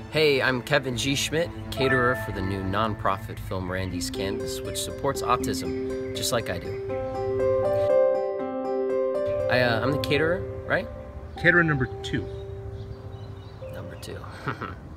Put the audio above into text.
Hey, I'm Kevin G. Schmidt, caterer for the new nonprofit film Randy's Canvas, which supports autism, just like I do. I'm the caterer, right? Caterer number 2. Number 2.